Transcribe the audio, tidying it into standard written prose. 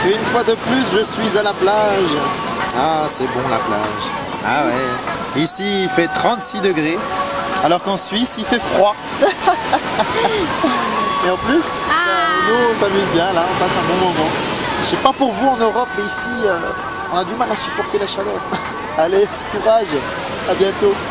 Une fois de plus, je suis à la plage. Ah, c'est bon la plage. Ah ouais. Ici, il fait 36 degrés, alors qu'en Suisse, il fait froid. Et en plus, nous, on s'amuse bien là, on passe un bon moment. Je sais pas pour vous en Europe, mais ici, on a du mal à supporter la chaleur. Allez, courage, à bientôt.